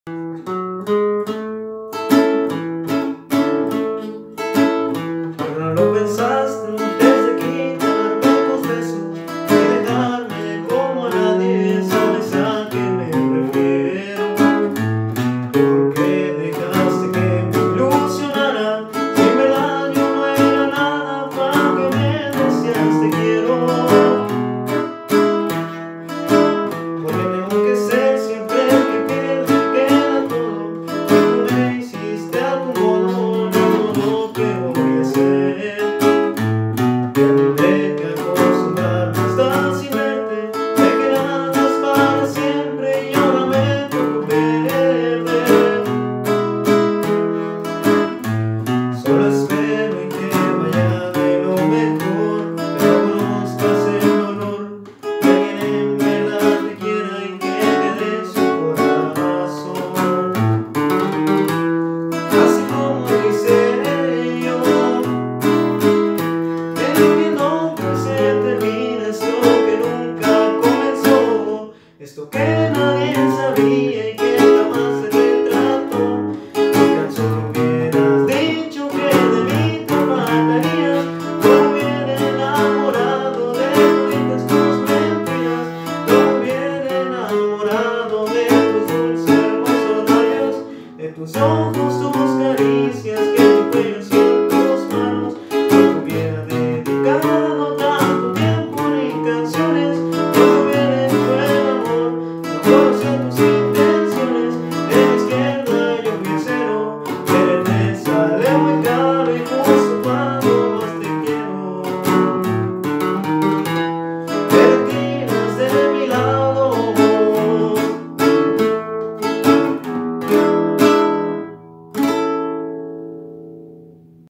Pero no lo pensaste antes de quitarme tus besos y dejarme como a nadie. Sabes a qué me refiero. ¿Por qué dejaste que me ilusionara? Si en verdad yo no era nada para que me decías te quiero. Porque tengo que ser siempre el que pierde y queda todo. Y tú me hiciste a tu modo, no lo que voy a hacer. Tendré que acostumbrarme a estar sin verte, de que nada es para siempre y ahora me tocó perder. Solo espero y que mañana y lo mejor, que no conozcas el dolor, que alguien en verdad te quiera y que te dé su corazón, así como lo hice yo. Entiendo que se termina esto que nunca comenzó, esto que nadie sabía y que jamás se retrató. Me canso que hubieras dicho que de mí te apartarías. Yo hubiera enamorado de toditas tus mentiras. Yo hubiera enamorado de tus dulces hermosos labios, de tus ojos